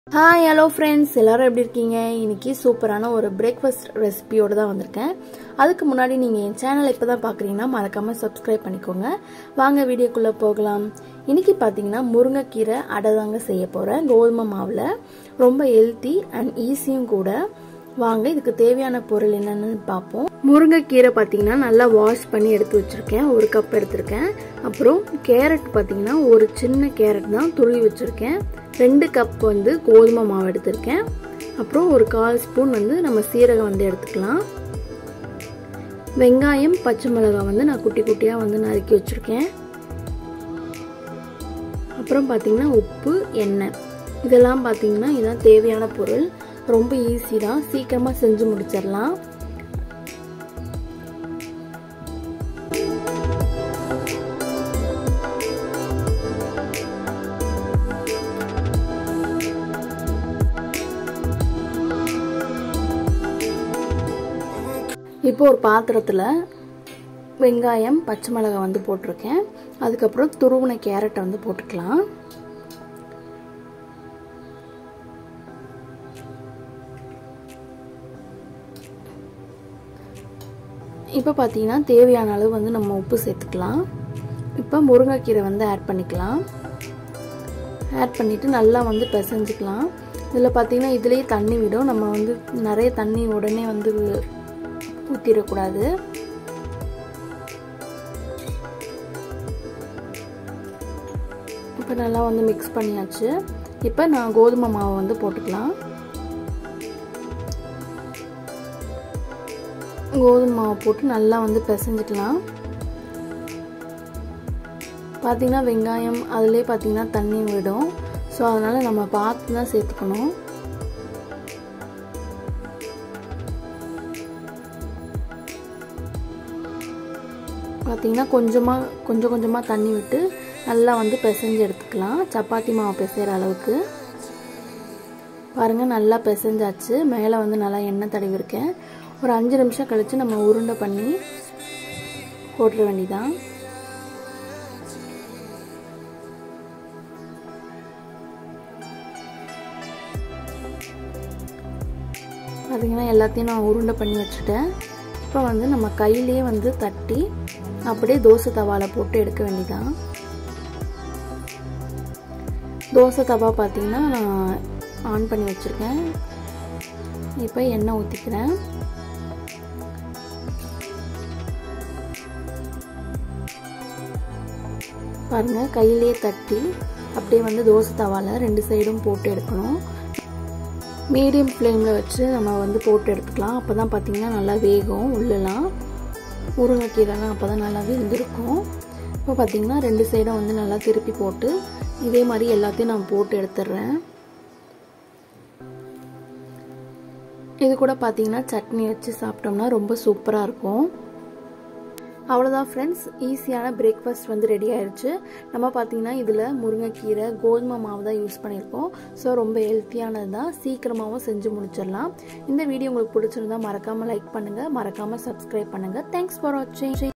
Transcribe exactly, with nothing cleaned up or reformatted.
Hi, hello friends. எல்லாரும் எப்படி இருக்கீங்க? இன்னைக்கு சூப்பரான ஒரு பிரேக்ஃபாஸ்ட் ரெசிபியோட தான் வந்திருக்கேன். அதுக்கு முன்னாடி நீங்க என் சேனலை இப்பதான் பார்க்கறீங்கன்னா மறக்காம Subscribe பண்ணிக்கோங்க. வாங்க வீடியோக்குள்ள போகலாம். இன்னைக்கு பாத்தீங்கன்னா முருங்கைக்கீரை அடை தாங்க செய்ய போறேன். கோதுமை மாவுல ரொம்ப ஹெல்தி அண்ட் ஈஸியும் கூட. வாங்க இதுக்கு தேவையான பொருள் என்னன்னு பாப்போம். முருங்கைக்கீரை பாத்தீங்கன்னா நல்லா வாஷ் பண்ணி எடுத்து வச்சிருக்கேன். ஒரு கப் எடுத்திருக்கேன். அப்புறம் கேரட் பாத்தீங்கன்னா ஒரு சின்ன கேரட் தான் துருவி வச்சிருக்கேன். ரெண்டு கப் வந்து கோதுமை மாவு எடுத்திருக்கேன். அப்புறம் ஒரு கால் ஸ்பூன் வந்து நம்ம சீரகம் வந்து எடுத்துக்கலாம். வெங்காயம் பச்சை மிளகாய் வந்து நான் குட்டி குட்டியா வந்து நறுக்கி வச்சிருக்கேன். அப்புறம் பாத்தீங்கன்னா உப்பு, எண்ணெய், இதெல்லாம் பாத்தீங்கன்னா இதான் தேவையான பொருள். ரொம்ப ஈஸி தான், சீக்கிரமா செஞ்சு முடிச்சிடலாம். இப்போ ஒரு பாத்திரத்துல வெங்காயம் பச்சை மிளகாய் வந்து போட்டிருக்கேன். அதுக்கப்புறம் துருவின கேரட்டை வந்து போட்டுக்கலாம். இப்போ பார்த்தீங்கன்னா தேவையான அளவு வந்து நம்ம உப்பு சேர்த்துக்கலாம். இப்போ முருங்கைக்கீரை வந்து ஆட் பண்ணிக்கலாம். ஆட் பண்ணிட்டு நல்லா வந்து பிசைஞ்சிக்கலாம். இதில் பார்த்தீங்கன்னா இதுலேயே தண்ணி விடும். நம்ம வந்து நிறைய தண்ணி உடனே வந்து ஊற்றிடக்கூடாது. இப்போ நல்லா வந்து மிக்ஸ் பண்ணியாச்சு. இப்போ நான் கோதுமை மாவு வந்து போட்டுக்கலாம். கோதுமை மாவு போட்டு நல்லா வந்து பிசைஞ்சிக்கலாம். பார்த்தீங்கன்னா வெங்காயம் அதுலேயே பார்த்தீங்கன்னா தண்ணி விடும். ஸோ அதனால் நம்ம பார்த்து தான் சேர்த்துக்கணும். பார்த்தீங்கன்னா கொஞ்சமாக கொஞ்சம் கொஞ்சமாக தண்ணி விட்டு நல்லா வந்து பிசைஞ்சு எடுத்துக்கலாம். சப்பாத்தி மாவு பிசைகிற அளவுக்கு. பாருங்கள் நல்லா பிசைஞ்சாச்சு. மேலே வந்து நல்லா எண்ணெய் தடவி இருக்கேன். ஒரு அஞ்சு நிமிஷம் கழித்து நம்ம உருண்டை பண்ணி போட்டுற வேண்டியதான். பார்த்தீங்கன்னா எல்லாத்தையும் நான் உருண்டை பண்ணி வச்சுட்டேன். இப்போ வந்து நம்ம கையிலேயே வந்து தட்டி அப்படியே தோசை தவால போட்டு எடுக்க வேண்டியதான். தோசை தவா பார்த்தீங்கன்னா நான் ஆன் பண்ணி வச்சுருக்கேன். இப்போ எண்ணெய் ஊற்றிக்கிறேன். பாருங்கள் கையிலேயே தட்டி அப்படியே வந்து தோசை தவால ரெண்டு சைடும் போட்டு எடுக்கணும். மீடியம் ஃப்ளேமில் வச்சு நம்ம வந்து போட்டு எடுத்துக்கலாம். அப்போ தான் பார்த்தீங்கன்னா நல்லா வேகும். உள்ளெல்லாம் முருங்கைக்கீரைலாம் அப்போ தான் நல்லா வெந்திருக்கும். இப்போ பார்த்தீங்கன்னா ரெண்டு சைடும் வந்து நல்லா திருப்பி போட்டு இதே மாதிரி எல்லாத்தையும் நான் போட்டு எடுத்துடுறேன். இது கூட பார்த்தீங்கன்னா சட்னி வச்சு சாப்பிட்டோம்னா ரொம்ப சூப்பராக இருக்கும். அவ்வளோதான் ஃப்ரெண்ட்ஸ், ஈஸியான பிரேக்ஃபாஸ்ட் வந்து ரெடி ஆயிடுச்சு. நம்ம பார்த்தீங்கன்னா இதில் முருங்கைக்கீரை கோதுமை மாவு தான் யூஸ் பண்ணியிருக்கோம். ஸோ ரொம்ப ஹெல்த்தியானது தான், சீக்கிரமாகவும் செஞ்சு முடிச்சிடலாம். இந்த வீடியோ உங்களுக்கு பிடிச்சிருந்தா மறக்காமல் லைக் பண்ணுங்கள், மறக்காமல் சப்ஸ்கிரைப் பண்ணுங்கள். தேங்க்ஸ் ஃபார் வாட்சிங்.